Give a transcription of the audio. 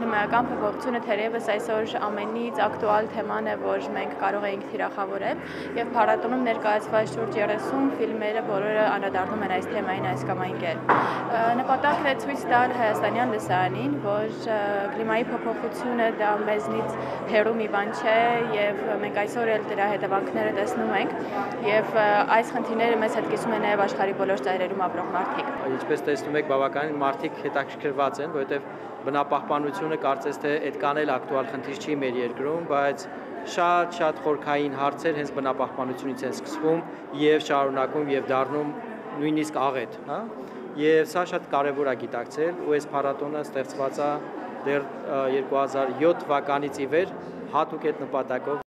կլիմայական փոփոխությունը թերևս այսօր ամենից ակտուալ թեման է, որ մենք կարող ենք թիրախավորել, եւ փառատոնում ներկայացված շուրջ 30 ֆիլմերը բոլորը անդրադառնում են այս թեմային այս կամ այն կերպ։ Նպատակն է ցույց տալ հայաստանյան լսարանին, որ կլիմայի փոփոխությունը դա մեզնից հեռու մի բան չէ, եւ մենք այսօր էլ դրա հետևանքները տեսնում ենք, եւ այս խնդիրները մեզ հետ կիսում են նաեւ աշխարհի բոլոր ծայրերում ապրող մարդիկ։ Ինչպես տեսնում եք, բավականին մարդիկ հետաքրքրված են, որովհետեւ բնապահպանությունը կարծես թե այդքան էլ ակտուալ խնդիր չի մեր երկրում, բայց շատ խորքային հարցեր հենց բնապահպանությունից են սկսվում եւ շարունակում եւ դառնում նույնիսկ աղետ, հա? Եվ սա շատ կարևոր է գիտակցել, ու այս փառատոնը ստեղծված է դեռ 2007 թվականից ի վեր հատուկ այդ նպատակով